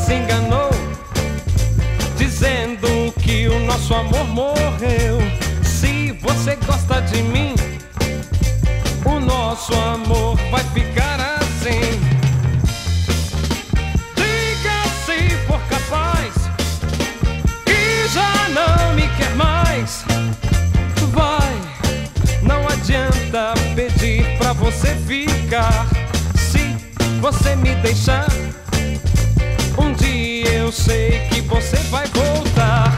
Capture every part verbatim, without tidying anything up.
se enganou, dizendo que o nosso amor morreu. Se você gosta de mim, o nosso amor vai ficar assim. Diga se for capaz que já não me quer mais. Vai, não adianta pedir pra você ficar. Se você me deixar, um dia eu sei que você vai voltar.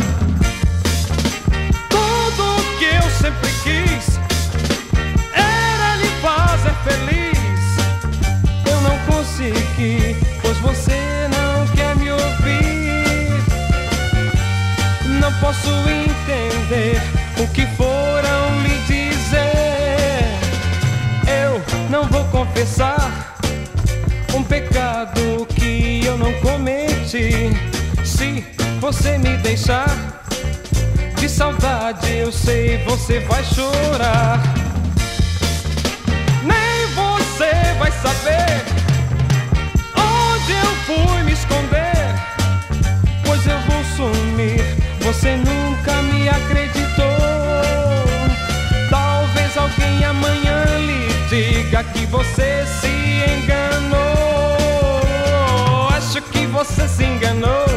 Tudo que eu sempre quis era lhe fazer feliz. Eu não consegui, pois você não quer me ouvir. Não posso entender o que foram lhe dizer. Eu não vou confessar um pecado que eu não cometi. Se você me deixar, de saudade eu sei você vai chorar. Nem você vai saber onde eu fui me esconder, pois eu vou sumir, você nunca me acreditou. Talvez alguém amanhã lhe diga que você se enganou. Acho que você se enganou.